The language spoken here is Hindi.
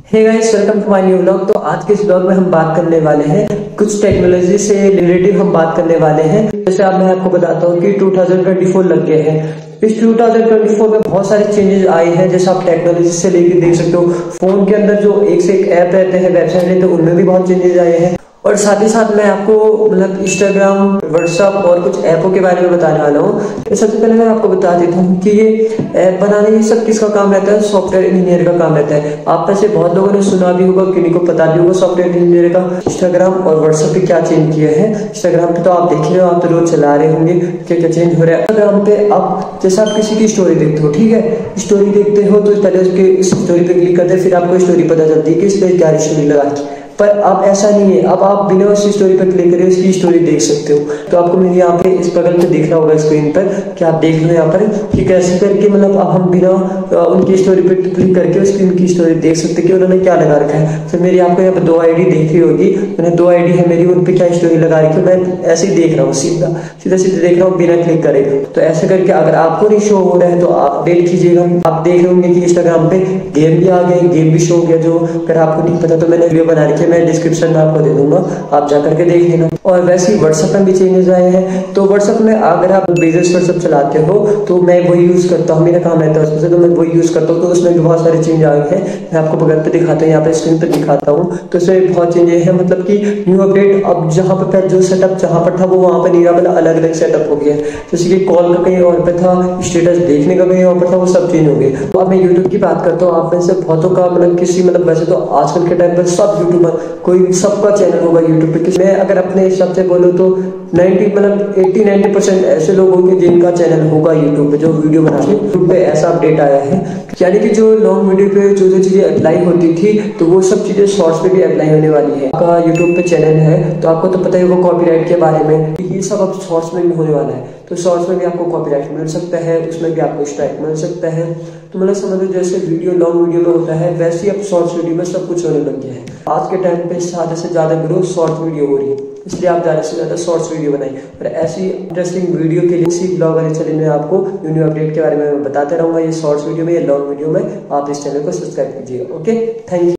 Hey guys, welcome to my new vlog. तो आज के इस व्लॉग में हम बात करने वाले हैं कुछ टेक्नोलॉजी से रिलेटेड हम बात करने वाले हैं। जैसे अब मैं आपको बताता हूँ कि 2024 लग गए हैं। इस 2024 में बहुत सारे चेंजेस आए हैं। जैसे आप टेक्नोलॉजी से लेके देख सकते हो, फोन के अंदर जो एक से एक ऐप रहते हैं, वेबसाइट रहते हैं, उनमें भी बहुत चेंजेस आए हैं। और साथ ही साथ मैं आपको मतलब इंस्टाग्राम, व्हाट्सएप और कुछ ऐपों के बारे में बताने वाला हूँ। तो सबसे पहले मैं आपको बता देता हूँ कि ये ऐप बनाने ये सब किसका काम रहता है। सॉफ्टवेयर इंजीनियर का काम रहता है। आप में से बहुत लोगों ने सुना भी होगा, किन्हीं को पता भी होगा सॉफ्टवेयर इंजीनियर का। इंस्टाग्राम और व्हाट्सएप पे क्या चेंज किया है। इंस्टाग्राम पे तो आप देख रहे हो, आप तो रोज चला रहे होंगे, क्या क्या चेंज हो रहा है इंस्टाग्राम पे। आप जैसे आप किसी की स्टोरी देखते हो, ठीक है, स्टोरी देखते हो तो पहले उसके स्टोरी पे क्लिक करते हैं, फिर आपको स्टोरी पता चलती है कि इस पे क्या स्टोरी लगा। पर अब ऐसा नहीं है। अब आप बिना उसी स्टोरी पर क्लिक करे उसकी स्टोरी देख सकते हो। तो आपको मेरे यहाँ पे इस बगल पे दिख रहा होगा स्क्रीन पर कि आप देख लो यहाँ पर कि कैसे करके मतलब अब हम बिना उनकी स्टोरी पर क्लिक करके उसकी उनकी स्टोरी देख सकते कि उन्होंने क्या लगा रखा है। तो मेरी आपको यहाँ पर 2 आईडी देखी होगी, मैंने 2 आईडी है मेरी, उन पर क्या स्टोरी लगा रखी है, मैं ऐसे ही देख रहा हूँ, सीधा सीधा सीधे देख रहा हूँ बिना क्लिक करे। तो ऐसे करके अगर आपको नहीं शो हो रहा है तो आप अपडेट कीजिएगा। आप देख रहे होंगे कि इंस्टाग्राम पे गेम भी आ गए, गेम भी शो हो गया। जो अगर आपको नहीं पता तो मैंने वीडियो बना रखी है, मैं डिस्क्रिप्शन में आपको दे दूंगा, आप जाकर के देख लेना। और वैसे ही व्हाट्सएप में भी चेंजेस आए हैं। तो व्हाट्सएप में अगर आप बिजनेस व्हाट्सएप चलाते हो तो मैं वही यूज करता हूँ, मेरा काम रहता है उसमें से, तो मैं वही यूज करता हूँ। तो उसमें भी बहुत सारे चेंज आए हैं। मैं आपको बगल पे दिखाता हूँ, यहाँ पे स्क्रीन पे दिखाता हूँ। तो इसमें बहुत चेंजेस है, मतलब कि न्यू अपडेट। अब जहाँ पे पहले जो सेटअप जहाँ पर था वो वहाँ पर नहीं रहा, मतलब अलग अलग सेटअप हो गया। जैसे कि कॉल का कहीं और पे था, स्टेटस देखने का कहीं और पर था, वो सब चेंज हो गए। तो अब मैं यूट्यूब की बात करता हूँ। आप में से बहुतों का मतलब किसी मतलब वैसे तो आजकल के टाइम पर सब यूट्यूबर, कोई सबका चैनल होगा यूट्यूब पे। मैं अगर अपने हिसाब से बोलूँ तो 80-90% ऐसे लोग होंगे जिनका चैनल होगा यूट्यूब पे, जो वीडियो बनाते हैं। यूट्यूब पे ऐसा अपडेट आया है, यानी कि जो लॉन्ग वीडियो पे जो जो चीजें अप्लाई होती थी तो वो सब चीजें शॉर्ट्स पे भी अप्लाई होने वाली है। आपका यूट्यूब पे चैनल है तो आपको तो पता ही होगा कॉपीराइट के बारे में, ये सब अब शॉर्ट्स में भी होने वाला है। तो शॉर्ट्स में भी आपको कॉपीराइट मिल सकता है, उसमें भी आपको स्ट्राइक मिल सकता है। तो मतलब समझ लो जैसे वीडियो लॉन्ग वीडियो में होता है, वैसे ही अब शॉर्ट्स वीडियो में सब कुछ होने लग गया है। आज के टाइम पे ज्यादा से ज्यादा ग्रोथ शॉर्ट वीडियो हो रही है, इसलिए आप ज्यादा से ज्यादा शॉर्ट्स वीडियो बनाइए। और ऐसी इंटरेस्टिंग वीडियो के लिए इसी ब्लॉग वाले चैनल में आपको न्यू अपडेट के बारे में बताते रहूंगा। ये शॉर्ट्स वीडियो में, ये लॉन्ग वीडियो में आप इस चैनल को सब्सक्राइब कीजिएगा। Okay, thank you.